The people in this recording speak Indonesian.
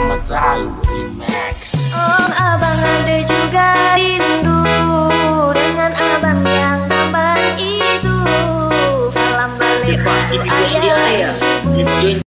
Selamat lalu Remax. Oh abang ade juga rindu dengan abang yang tampan itu. Salam balik waktu ayah ibu.